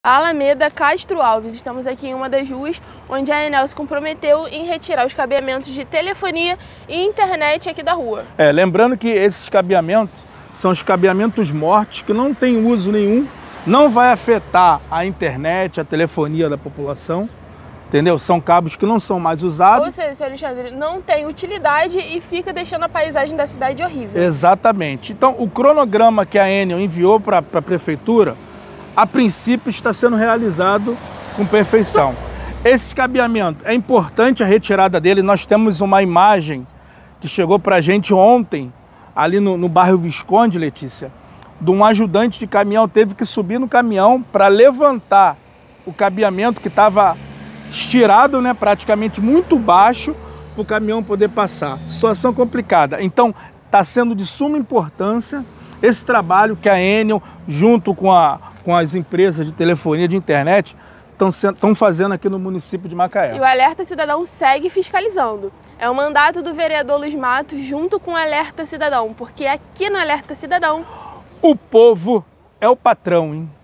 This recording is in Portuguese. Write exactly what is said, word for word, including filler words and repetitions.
Alameda Castro Alves, estamos aqui em uma das ruas onde a Enel se comprometeu em retirar os cabeamentos de telefonia e internet aqui da rua. É, lembrando que esses cabeamentos são os cabeamentos mortos, que não tem uso nenhum, não vai afetar a internet, a telefonia da população, entendeu? São cabos que não são mais usados. Ou seja, senhor Alexandre, não tem utilidade e fica deixando a paisagem da cidade horrível. Exatamente. Então, o cronograma que a Enel enviou para a prefeitura, a princípio está sendo realizado com perfeição. Esse cabeamento, é importante a retirada dele. Nós temos uma imagem que chegou para a gente ontem, ali no, no bairro Visconde, Letícia, de um ajudante de caminhão, teve que subir no caminhão para levantar o cabeamento que estava estirado, né, praticamente muito baixo, para o caminhão poder passar. Situação complicada. Então, está sendo de suma importância esse trabalho que a Enel, junto com, a, com as empresas de telefonia, de internet, estão fazendo aqui no município de Macaé. E o Alerta Cidadão segue fiscalizando. É o mandato do vereador Luiz Matos junto com o Alerta Cidadão, porque aqui no Alerta Cidadão... o povo é o patrão, hein?